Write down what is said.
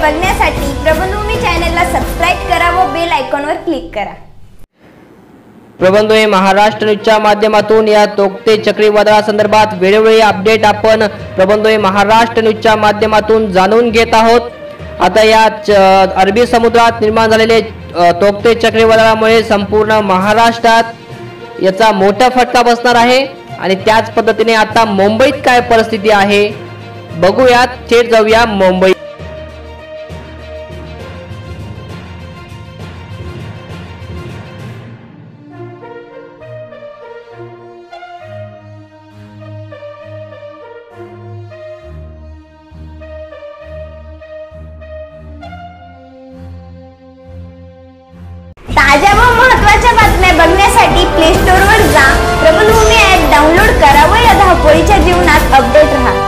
बघण्यासाठी प्रबंधभूमी चॅनलला सबस्क्राइब करा व बेल आयकॉनवर क्लिक करा। प्रबंधभूमी महाराष्ट्र न्यूजच्या माध्यमातून या तोक्ते चक्रीवादळासंदर्भात वेळोवेळी अपडेट आपण प्रबंधभूमी महाराष्ट्र न्यूजच्या माध्यमातून जाणून घेत आहोत। आता या अरबी समुद्रात निर्माण झालेले तोक्ते चक्रीवादळामुळे संपूर्ण महाराष्ट्रात याचा मोठा फटका बसणार आहे आणि त्याच पद्धतीने आता मुंबईत काय परिस्थिती आहे बघूयात। थेट जाऊया मुंबई। ताज्या व महत्त्वाच्या बातम्या बघण्यासाठी प्ले स्टोअरवर जा, प्रबंधभूमी ॲप डाउनलोड करा व या धावपळीच्या जीवनात अपडेट रहा।